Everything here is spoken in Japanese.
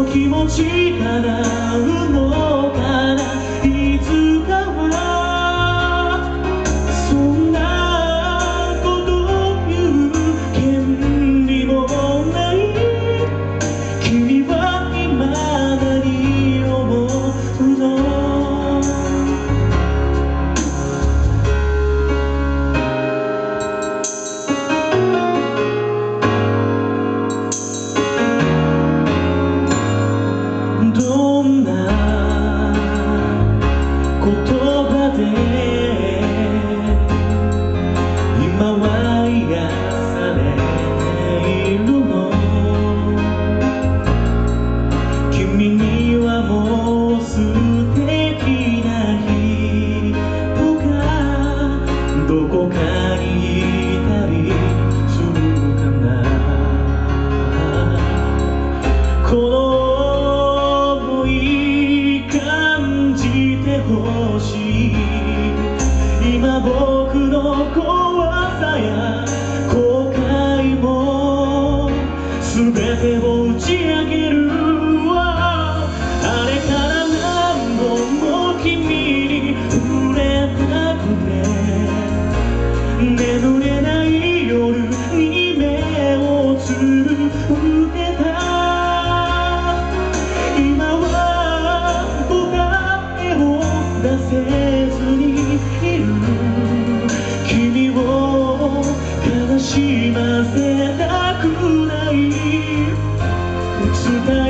気持ち叶うのかな、いつかは。そんなことを言う権利もない。君は今何を思うの？どんな言葉で今は癒されているの？君にはもう素敵な人がどこかにいたりするかな。この欲しい今僕の怖さや後悔も全てを打ち上げるわ。あれから何度も君に触れたくて眠れない夜に目をつぶってた。今は答えを出せずにいる。君を悲しませたくない。伝え